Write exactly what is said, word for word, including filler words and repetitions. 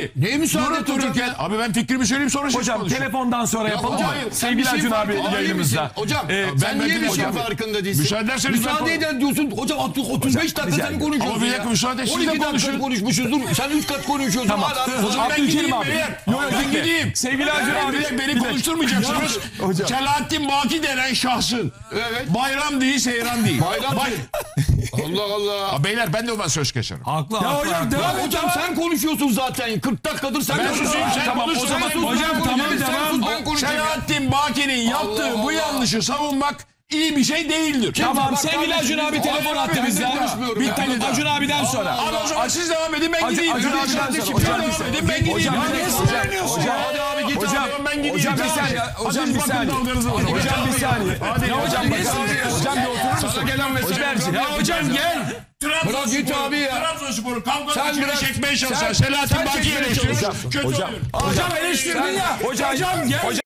Neye müsaade et hocam Dururken, ya? abi ben fikrimi söyleyeyim sonra siz Hocam konuşun. telefondan sonra yapalım. hocam, Hayır, sen sevgili bir şey Acun abi farkında değil yayınımızda. misin? Hocam Ee, sen ben niye bir dedim şey hocam. farkında değilsin? Müsaade ederseniz ben Müsaade konuş- eden diyorsun. Hocam otuz beş dakika rica sen ederim. konuşuyorsun Ama bir dakika ya. müsaade, siz de on iki dakika konuşun. konuşmuşuz. Dur sen üç kat konuşuyorsun. Tamam. Hala O zaman ben Abdülkerim gideyim abi. beyler. Yok, yok, Ben bekle. gideyim. Sevgili Acun Ben abi. bir de beni bir de- konuşturmayacaksınız. Hocam. Selahattin Baki denen şahsın. Evet. Bayram değil, seyran değil. Bayram Bay- değil. Allah Allah. Ha, beyler ben de ona söz keserim. Haklı Ya haklı. hocam haklı. devam Ya et. hocam sen konuşuyorsun zaten. kırk dakikadır sen Ben konuşuyorsun. susayım, sen Tamam, konuş. o zaman- Sen sus, Hocam ben tamam konuşayım. sen sus ben konuşayım. ya. Selahattin Baki'nin yaptığı Allah bu Allah. yanlışı savunmak iyi bir şey değildir. Tamam Bak sevgili kardeşim, Acun abi Hayır telefon abi, attı ben de bizden. konuşmuyorum Bir ya. tane Acun abiden sonra. Abi o zaman siz devam edin ben Acun- gideyim. Acun Hocam, abiden kardeşim, sonra. siz Hocam devam bir saniye. edin ben gideyim. Hocam Ya bir niye saniye. sinirleniyorsun? Hocam- Hadi abi git Hocam- abi ben gideyim. Hocam bir Tamam. saniye. Hadi Hocam siz bir bakın saniye. dalganızı vurun. Hocam bir saniye. Hadi Ya hocam bir saniye. Hocam bir oturur musun? Sana gelen mesaj. Hocam, Ya hocam gel. Bırak git abi ya. Trabzonspor'u kavgadan Sen içeri bırak. çekmeye çalışan Sen- Selahattin sen Baki'yi çekmeye eleştiriyorsun. çalışıyorsun. Kötü Hocam- oluyor. Hocam eleştirdin ya. Hocam gel. Hocam